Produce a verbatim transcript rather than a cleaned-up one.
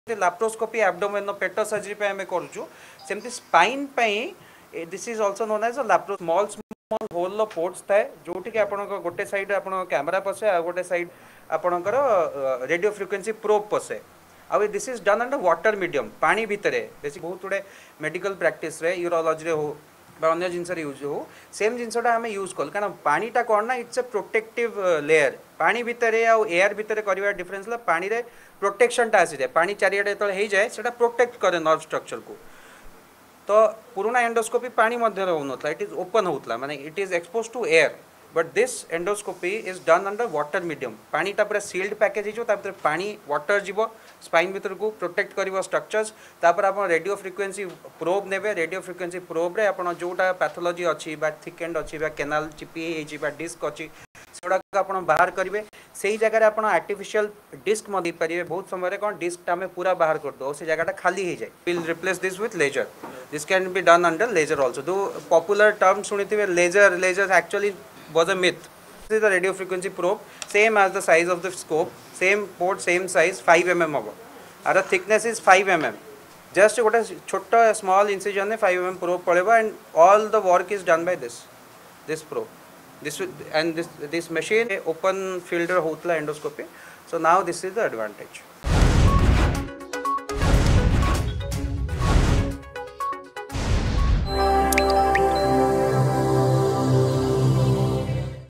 Laparoscopy abdomen पेट surgery पे हमें करूँ सेमती spine this is also known as lapro small small hole ports थाए जोटि आप गोटे साइड आप कैमेरा पसे आ गोटे साइड आपणकर रेडियो फ्रिक्वेंसी प्रोब पसे ah this is done under water medium पानी भितर बेसी बहुत गुड़े मेडिकल प्रैक्टिस रे यूरोलॉजी रे हो अन्य जिनस यूज हो सेम जिनसा आम यूज कल कारण पानीटा कौन ना इट्स ए प्रोटेक्टिव लेयर पानी भितर आउ एयर भितर कर डिफरेन्स पानी रे प्रोटेक्शनटा आसी जाए पानी चारिआडे जो हो जाए से प्रोटेक्ट करे नर्व स्ट्रक्चर को तो पुराना एंडोस्कोपी पानी मध्य होता इट इज ओपन होता माने it is expose to air but this endoscopy is done under water medium पानीटा पूरा सील्ड पैकेज हो पानी वाटर जीव स्पाइन भीतर को प्रोटेक्ट कर स्ट्रक्चर्स तापर आप रेडियो फ्रिक्वेंसी प्रोब ने रेडियो फ्रिक्वेंसी प्रोब रे आप जोटा पैथोलॉजी अच्छी थिक एंड अच्छी कैनाल चिपी डिस्क अच्छी सेगुड़ा आप बाहर करेंगे से जगह आप आर्टिफिशियल डिस्क पारे बहुत समय कौन डिस्क आम पूरा बाहर कर दो से जगह खाली हो जाए will replace this with laser this can be done under laser also though popular term शुणी laser laser actually was a myth. This is the radio frequency probe, same as the size of the scope, same port, same size, five millimeters. Our thickness is five millimeters. Just a छोटा small incision में five millimeter probe पड़ेगा and all the work is done by this, this probe. This and this this machine open fielder होता है endoscopy. So now this is the advantage.